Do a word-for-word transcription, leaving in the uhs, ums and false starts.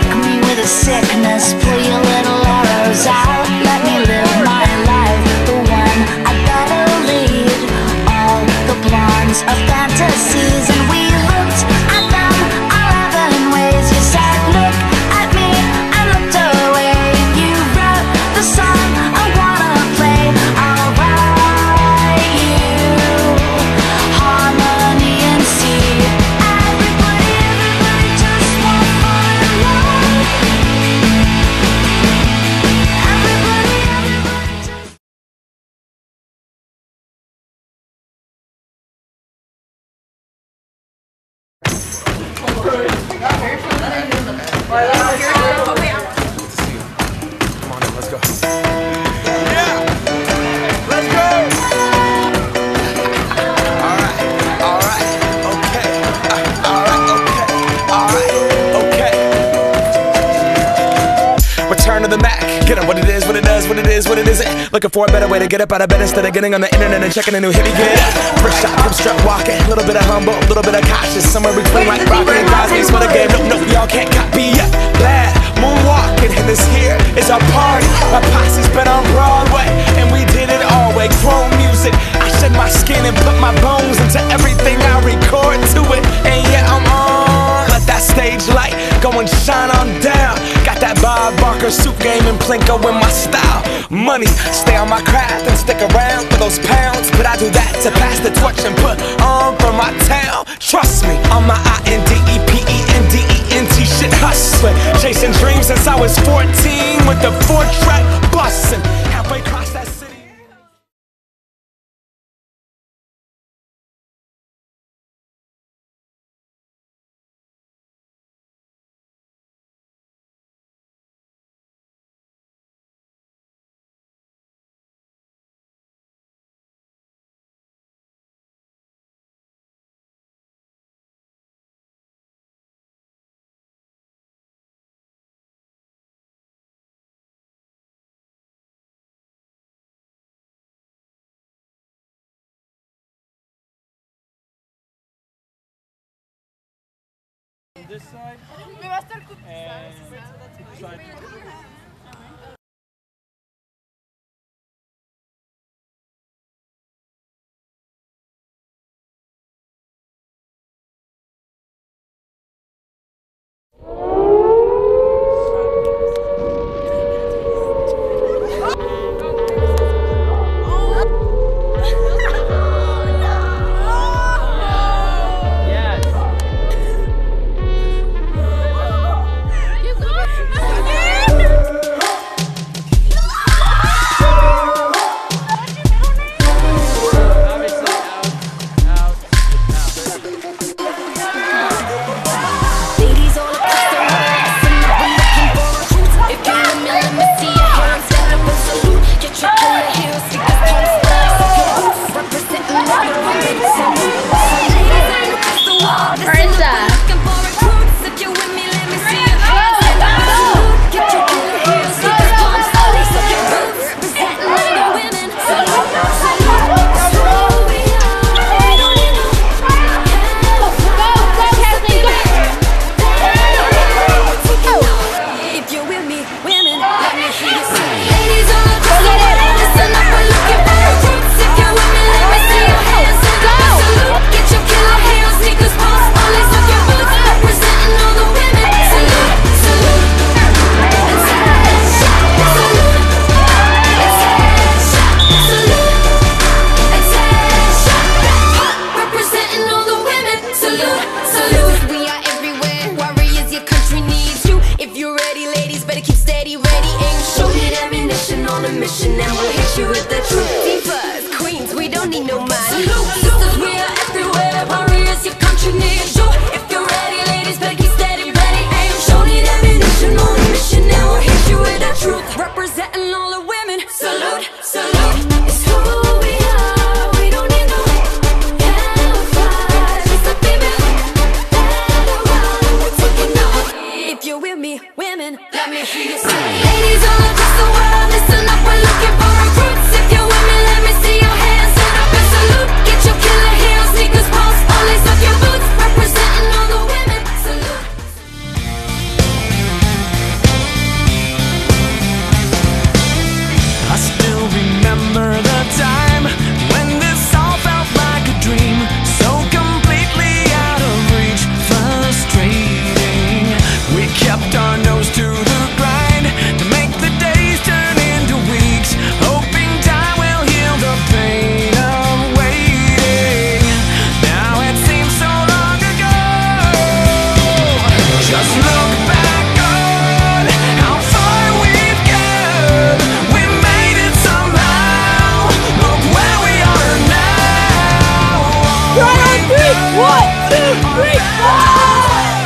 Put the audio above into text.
Prick me with a sickness, pull your little arrows out. Let me live my life, the one I gotta lead. All the blondes of fantasies, and we looked at them all eleven ways. You said, look at me, I looked away, and you wrote the song I wanna play. I'll write you harmony and C. Everybody, everybody just won't fall in love. Everybody, everybody just Come on in, let's go. Yeah! Let's go! Alright, alright, okay. Uh, alright, okay, alright, okay. Return to the Mac. Get on what it is, what it does, what it is, what it isn't. Looking for a better way to get up out of bed instead of getting on the internet and checking a new hit. Me get up. First shot, come strut walking. A little bit of humble, a little bit of cautious. Somewhere between like Rocky and Cosby. Smell the game, no, no, y'all can't copy yet. Glad moonwalking, and this here is our party. My posse's been on Broadway, and we did it all way. Grown music, I shed my skin and put my bones into everything I record to it. And yeah, I'm on. Let that stage light go and shine on down. Got that Bob Barker suit game and Plinko in my style. Money, stay on my craft and stick around for those pounds. But I do that to pass the torch and put on for my town. Trust me, on my I N D E P E N D E N T shit hustling. Chasing dreams since I was fourteen with the four track bustin'. Halfway across that city. This side. Me va a estar con And side. Try on three. One, two, three, four.